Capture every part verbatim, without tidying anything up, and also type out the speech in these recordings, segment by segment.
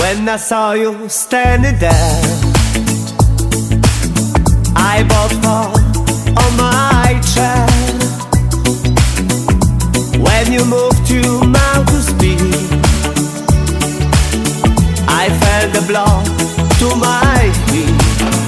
When I saw you standing there, I both fall on my chair. When you moved to mouth to speak, I felt the blood to my feet.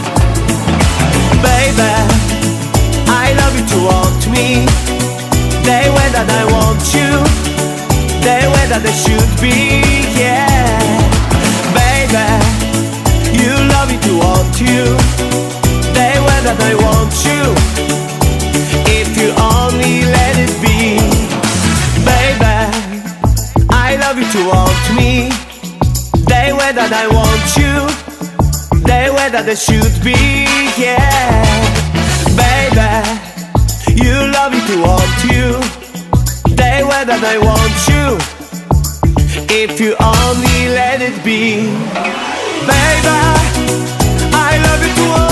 Baby, I love you to want me. The way that I want you, the way that I should be, yeah. Baby, you love me to want you, the way that I want you, if you only let it be. Baby, I love you to want me, the way that I want you, the way that I should be, yeah. Baby, you love me to want you, the way that I want you, if you only let it be. Baby, I love you to want